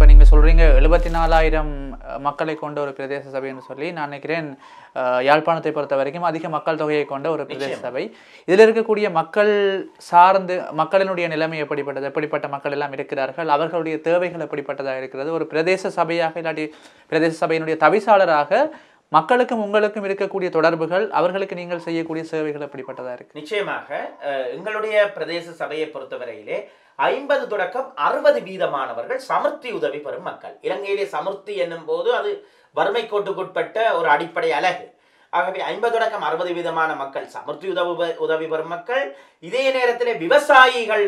நீங்கள் சொல்கிறீங்க 74,000 மக்களை கொண்ட ஒரு பிரதேச சபைன்னு சொல்லி, நான் நினைக்கிறேன் யாழ்ப்பாணத்தை பொறுத்த வரைக்கும் அதிக மக்கள் தொகையை கொண்ட ஒரு பிரதேச சபை. இதில் இருக்கக்கூடிய மக்கள் சார்ந்து மக்களினுடைய நிலைமை எப்படிப்பட்டது, எப்படிப்பட்ட மக்கள் எல்லாம் இருக்கிறார்கள், அவர்களுடைய தேவைகள் எப்படிப்பட்டதாக இருக்கிறது, ஒரு பிரதேச சபையாக இல்லாட்டி பிரதேச சபையினுடைய தவிசாளராக மக்களுக்கும் உங்களுக்கும் இருக்கக்கூடிய தொடர்புகள், அவர்களுக்கு நீங்கள் செய்யக்கூடிய சேவைகள் எப்படிப்பட்டதா இருக்கு? நிச்சயமாக எங்களுடைய பிரதேச சபையை பொறுத்தவரையிலே 50 தொடக்கம் 60% சமர்த்தி உதவி பெறும் மக்கள். இலங்கையிலே சமர்த்தி என்னும் போது அது வறுமை கோட்டுக்குட்பட்ட ஒரு அடிப்படை அலகு. ஆகவே 50 தொடக்கம் 60% மக்கள் சமர்த்தி உதவி பெறும் மக்கள். இதே நேரத்தில் விவசாயிகள்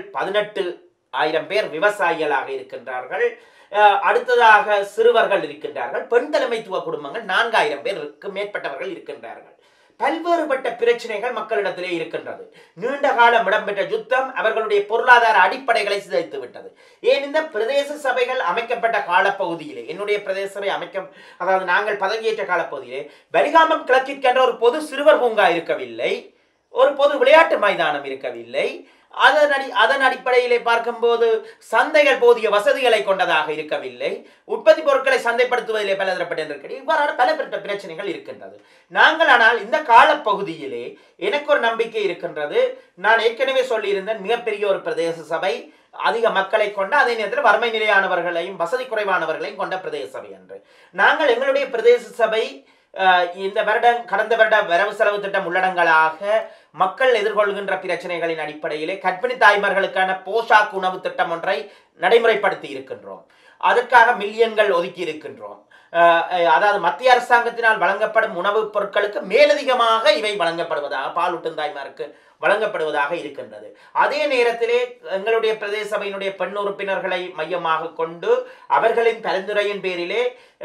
18,000 பேர் விவசாயிகளாக இருக்கின்றார்கள். அடுத்ததாக சிறுவர்கள் இருக்கின்றார்கள். பெண் தலைமைத்துவ குடும்பங்கள் 4,000 பேருக்கு மேற்பட்டவர்கள் இருக்கின்றார்கள். பல்வேறுபட்ட பிரச்சனைகள் மக்களிடத்திலே இருக்கின்றது. நீண்ட காலம் இடம்பெற்ற யுத்தம் அவர்களுடைய பொருளாதார அடிப்படைகளை சிதைத்து விட்டது. ஏன் இந்த பிரதேச சபைகள் அமைக்கப்பட்ட காலப்பகுதியிலே, என்னுடைய பிரதேச சபை அதாவது நாங்கள் பதவியேற்ற காலப்பகுதியிலே வலிகாமம் கிழக்கிற்கென்ற ஒரு பொது சிறுவர் பூங்கா இருக்கவில்லை, ஒரு பொது விளையாட்டு மைதானம் இருக்கவில்லை. அதன் அடிப்படையிலே பார்க்கும்போது சந்தைகள் போதிய வசதிகளை கொண்டதாக இருக்கவில்லை. உற்பத்தி பொருட்களை சந்தைப்படுத்துவதிலே பலதரப்பட்ட இவ்வாறான பலப்பட்ட பிரச்சனைகள் இருக்கின்றது. நாங்கள் ஆனால் இந்த காலப்பகுதியிலே எனக்கு ஒரு நம்பிக்கை இருக்கின்றது. நான் ஏற்கனவே சொல்லியிருந்தேன், மிகப்பெரிய ஒரு பிரதேச சபை, அதிக மக்களை கொண்ட, அதே நேரத்தில் வறுமை நிலையானவர்களையும் வசதி குறைவானவர்களையும் கொண்ட பிரதேச சபை என்று நாங்கள் எங்களுடைய பிரதேச சபை இந்த கடந்த வருட வரவு செலவு திட்டம் உள்ளடங்களாக மக்கள் எதிர்கொள்கின்ற பிரச்சனைகளின் அடிப்படையிலே கர்ப்பிணி தாய்மார்களுக்கான போஷாக் உணவு திட்டம் ஒன்றை நடைமுறைப்படுத்தி இருக்கின்றோம். அதற்காக மில்லியன்கள் ஒதுக்கி இருக்கின்றோம். அதாவது மத்திய அரசாங்கத்தினால் வழங்கப்படும் உணவுப் பொருட்களுக்கு மேலதிகமாக இவை வழங்கப்படுவதாக, பாலூட்டும் தாய்மாருக்கு வழங்கப்படுவதாக இருக்கின்றது. அதே நேரத்திலே எங்களுடைய பிரதேச சபையினுடைய பெண் உறுப்பினர்களை மையமாக கொண்டு அவர்களின் பரிந்துரையின் பேரிலே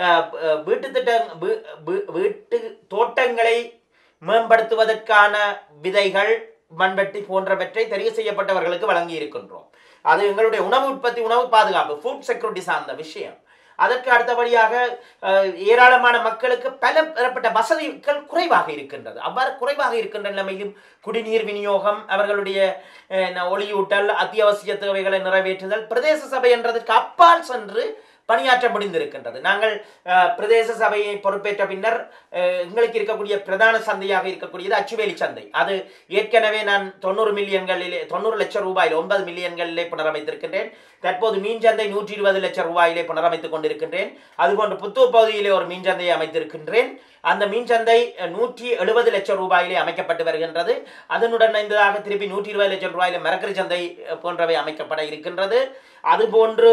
வீட்டு தோட்டங்களை மேம்படுத்துவதற்கான விதைகள், மண்வெட்டி போன்றவற்றை தெரிவு செய்யப்பட்டவர்களுக்கு வழங்கி இருக்கின்றோம். அது எங்களுடைய உணவு உற்பத்தி, உணவு பாதுகாப்பு, ஃபுட் செக்யூரிட்டி சார்ந்த விஷயம். அதற்கு அடுத்தபடியாக ஏராளமான மக்களுக்கு பலதரப்பட்ட வசதிகள் குறைவாக இருக்கின்றது. அவ்வாறு குறைவாக இருக்கின்ற நிலைமையிலும் குடிநீர் விநியோகம், அவர்களுடைய ஒளியூட்டல், அத்தியாவசிய தேவைகளை நிறைவேற்றுதல், பிரதேச சபை என்றதற்கு அப்பால் சென்று பணியாற்ற முடிந்திருக்கின்றது. நாங்கள் பிரதேச சபையை பொறுப்பேற்ற பின்னர் எங்களுக்கு இருக்கக்கூடிய பிரதான சந்தையாக இருக்கக்கூடியது அச்சுவேலி சந்தை. அது ஏற்கனவே நான் 90 லட்சம் ரூபாயில் 9 மில்லியன்களிலே புனரமைத்திருக்கின்றேன். தற்போது மீன் சந்தை 120 லட்சம் ரூபாயிலே புனரமைத்துக் கொண்டிருக்கின்றேன். அதுபோன்று புத்தூர் பகுதியிலே ஒரு மீன் சந்தையை அமைத்திருக்கின்றேன். அந்த மீன் சந்தை 170 லட்சம் ரூபாயிலே அமைக்கப்பட்டு வருகின்றது. அதனுடன் இணைந்ததாக திருப்பி 120 லட்சம் ரூபாயிலே மரக்கறி சந்தை போன்றவை அமைக்கப்பட இருக்கின்றது. அதுபோன்று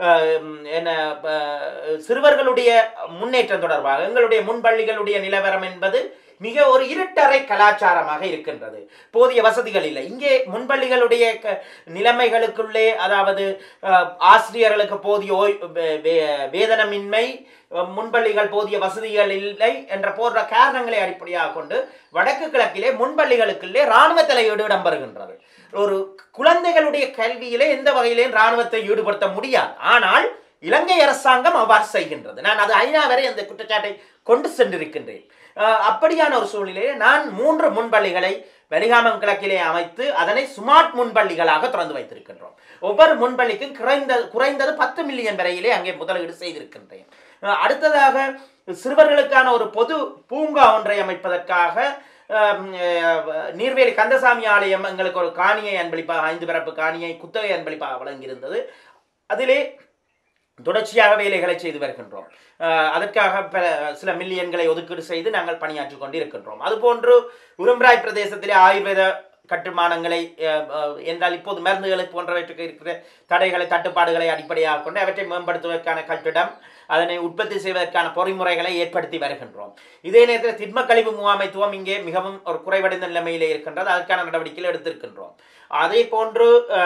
சிறுவர்களுடைய முன்னேற்றம் தொடர்பாக எங்களுடைய முன்பள்ளிகளுடைய நிலவரம் என்பது மிக ஒரு இருட்டறை கலாச்சாரமாக இருக்கின்றது. போதிய வசதிகள் இல்லை. இங்கே முன்பள்ளிகளுடைய நிலைமைகளுக்குள்ளே, அதாவது ஆசிரியர்களுக்கு போதிய வேதனமின்மை, முன்பள்ளிகள் போதிய வசதிகள் இல்லை என்ற போன்ற காரணங்களை அடிப்படையாக கொண்டு வடக்கு கிழக்கிலே முன்பள்ளிகளுக்குள்ளே இராணுவ தலையீடு இடம்பெறுகின்றது. ஒரு குழந்தைகளுடைய கல்வியிலே எந்த வகையிலேயும் இராணுவத்தை ஈடுபடுத்த முடியாது. ஆனால் இலங்கை அரசாங்கம் அவ்வாறு செய்கின்றது. நான் அது ஐநா வரை அந்த குற்றச்சாட்டை கொண்டு சென்றிருக்கின்றேன். அப்படியான ஒரு சூழ்நிலையிலே நான் 3 முன்பள்ளிகளை வலிகாமம் கிழக்கிலே அமைத்து அதனை ஸ்மார்ட் முன்பள்ளிகளாக திறந்து வைத்திருக்கின்றோம். ஒவ்வொரு முன்பள்ளிக்கும் குறைந்தது 10 மில்லியன் வரையிலே அங்கே முதலீடு செய்திருக்கின்றேன். அடுத்ததாக சிறுவர்களுக்கான ஒரு பொது பூங்கா ஒன்றை அமைப்பதற்காக நீர்வேலி கந்தசாமி ஆலயம் எங்களுக்கு ஒரு காணியை அன்பளிப்பாக, 5 பரப்பு காணியை குத்தகை அன்பளிப்பாக வழங்கியிருந்தது. அதிலே தொடர்ச்சியாக வேலைகளை செய்து வருகின்றோம். அதற்காக சில மில்லியன்களை ஒதுக்கீடு செய்து நாங்கள் பணியாற்றி கொண்டு இருக்கின்றோம். அதுபோன்று உரும்பிராய் பிரதேசத்திலே ஆயுர்வேத கட்டுமானங்களை என்றால் இப்போது மருந்துகளுக்கு போன்றவற்றுக்கு இருக்கிற தடைகளை, தட்டுப்பாடுகளை அடிப்படையாக கொண்டு அவற்றை மேம்படுத்துவதற்கான கட்டிடம், அதனை உற்பத்தி செய்வதற்கான பொறிமுறைகளை ஏற்படுத்தி வருகின்றோம். இதே நேரத்தில் திண்ம கழிவு முகாமைத்துவம் இங்கே மிகவும் ஒரு குறைவடைந்த நிலைமையிலே இருக்கின்றது. அதற்கான நடவடிக்கைகள் எடுத்திருக்கின்றோம். அதே போன்று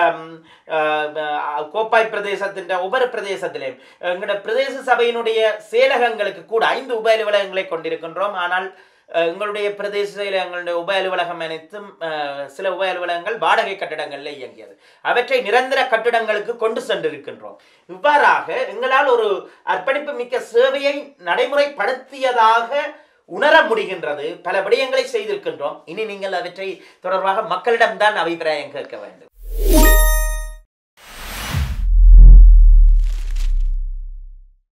கோப்பாய் பிரதேசத்தின் ஒவ்வொரு பிரதேசத்திலேயும் எங்களுடைய பிரதேச சபையினுடைய செயலகங்களுக்கு கூட 5 உப அலுவலகங்களை கொண்டிருக்கின்றோம். ஆனால் எங்களுடைய பிரதேசத்தில் எங்களுடைய உப அலுவலகம் அனைத்தும் சில உப அலுவலகங்கள் வாடகை கட்டிடங்களில் இயங்கியது. அவற்றை நிரந்தர கட்டிடங்களுக்கு கொண்டு சென்றிருக்கின்றோம். இவ்வாறாக எங்களால் ஒரு அர்ப்பணிப்பு மிக்க சேவையை நடைமுறைப்படுத்தியதாக உணர முடிகின்றது. பல விடயங்களை செய்திருக்கின்றோம். இனி நீங்கள் அவற்றை தொடர்பாக மக்களிடம்தான் அபிப்பிராயம் கேட்க வேண்டும்.